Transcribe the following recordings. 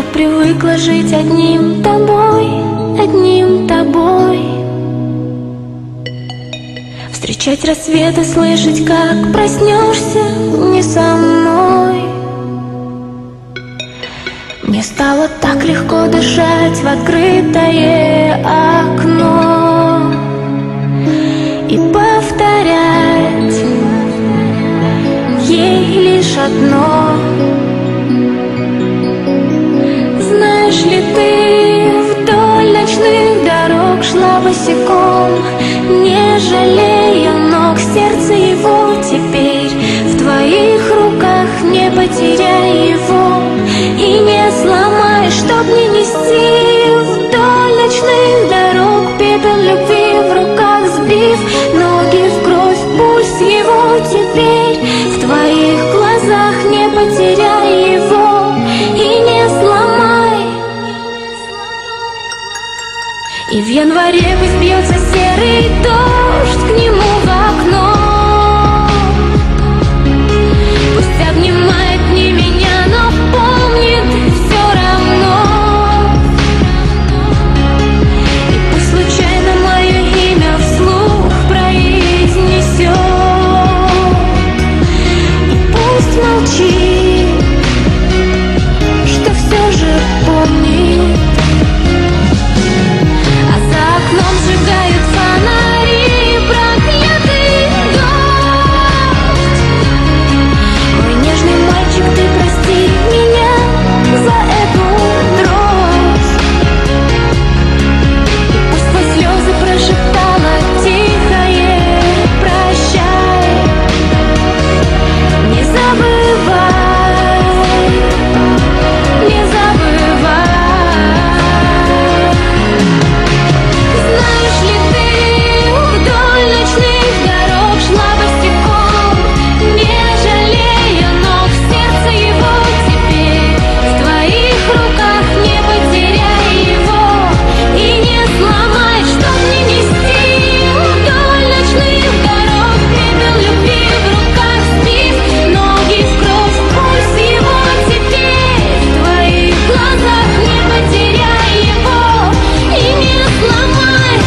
привыкла жить одним тобой, одним тобой. Встречать рассветы, слышать, как проснешься не со мной. Мне стало так легко дышать в открытое окно и повторять ей лишь одно. Знаешь ли ты, вдоль ночных дорог шла босиком, не жалея ног, сердце его теперь в твоих руках, не потеряй его и не сломай, чтоб не нести вдоль ночных дорог пепел любви в руках сбив, ноги в кровь, пусть его теперь в твоих глазах, не потеряй его и не сломай. И в январе пусть бьется серый дождь к нему в окно, пусть обнимает не меня, но помнит все равно. И пусть случайно мое имя вслух произнесет, и пусть молчит, что все же помнит. Сжигают фонари, проклятый дождь. Мой нежный мальчик, ты прости меня за эту дрожь. И пусть сквозь слезы прошептала тихое прощай. Не забывай, не забывай. Знаешь ли ты, вдоль ночных дорог шла босиком, не жалея ног, сердце его теперь в твоих руках, не потеряй его и не сломай, чтоб не нести вдоль ночных дорог пепел любви в руках сбив, ноги в кровь, пусть его теперь в твоих глазах, не потеряй его и не сломай.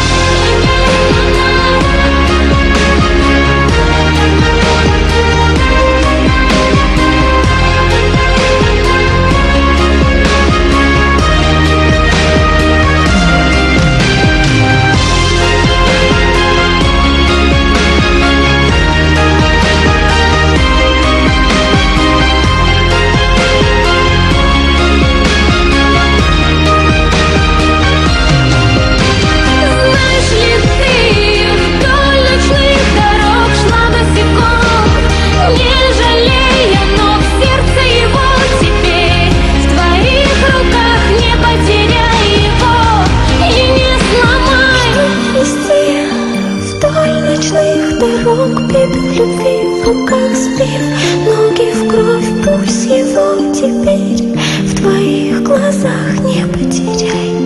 Знаешь ли ты, вдоль ночных дорог шла босиком, не жалея ног, сердце его теперь в твоих руках, не потеряй его и не сломай. Нести вдоль ночных дорог пепел любви в руках сбив, ноги в кровь, пусть его теперь в твоих глазах, не потеряй.